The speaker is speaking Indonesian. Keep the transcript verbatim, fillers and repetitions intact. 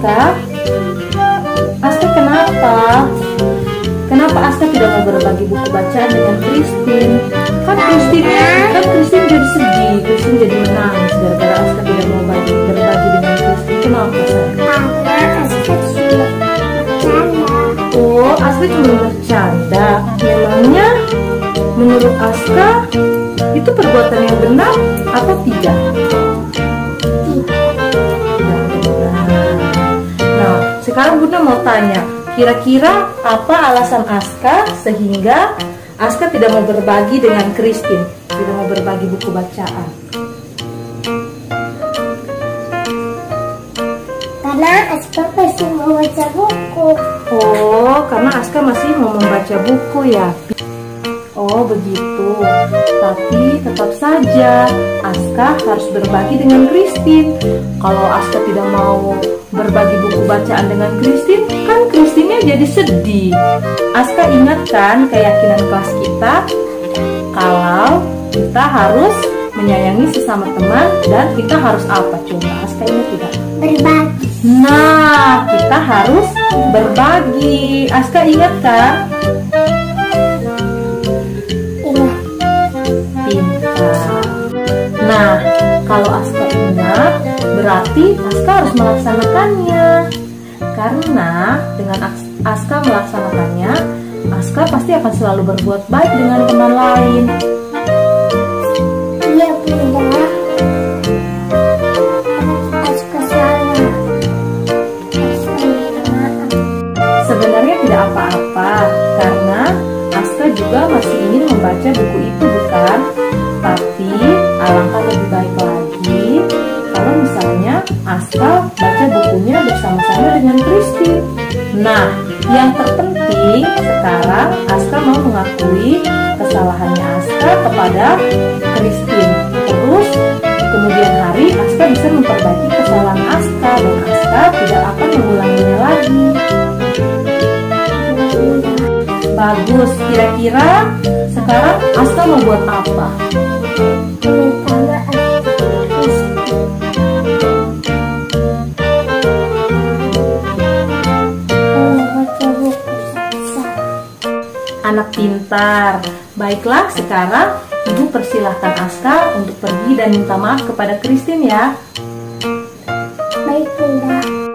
Aska? Aska kenapa? Kenapa Aska tidak mau berbagi buku bacaan dengan Christine? Kan Christine, kan Christine jadi sedih, Christine jadi menangis gara-gara Aska tidak mau bagi, berbagi dengan Christine. Kenapa sayang? Karena Aska cuma bercanda. Oh, Aska cuma bercanda. Memangnya menurut Aska itu perbuatan yang benar atau tidak? Sekarang Bunda mau tanya, kira-kira apa alasan Aska sehingga Aska tidak mau berbagi dengan Christine, tidak mau berbagi buku bacaan? Karena Aska masih mau baca buku. Oh, karena Aska masih mau membaca buku ya? Oh begitu, tapi tetap saja Aska harus berbagi dengan Christine. Kalau Aska tidak mau berbagi buku bacaan dengan Christine, kan Christine-nya jadi sedih. Aska ingatkan keyakinan kelas kita kalau kita harus menyayangi sesama teman dan kita harus apa coba? Aska ingat tidak? Berbagi. Nah, kita harus berbagi. Aska ingat kan? Nah, kalau Aska ingat, berarti Aska harus melaksanakannya. Karena dengan Aska melaksanakannya, Aska pasti akan selalu berbuat baik dengan teman lain. Iya, Bunda. Aska salah. Aska minta maaf. Sebenarnya tidak apa-apa, karena Aska juga masih ingin membaca buku itu, bukan? Tapi alangkah lebih baik lagi kalau misalnya Aska baca bukunya bersama-sama dengan Christine. Nah, yang terpenting sekarang Aska mau mengakui kesalahannya Aska kepada Christine. Terus kemudian hari Aska bisa memperbaiki kesalahan Aska dan Aska tidak akan mengulanginya lagi. Bagus, kira-kira sekarang Aska mau buat apa? Minta maaf. Baca buku saja. Anak pintar. Baiklah, sekarang Ibu persilahkan Aska untuk pergi dan minta maaf kepada Christine ya. Baik, Bunda.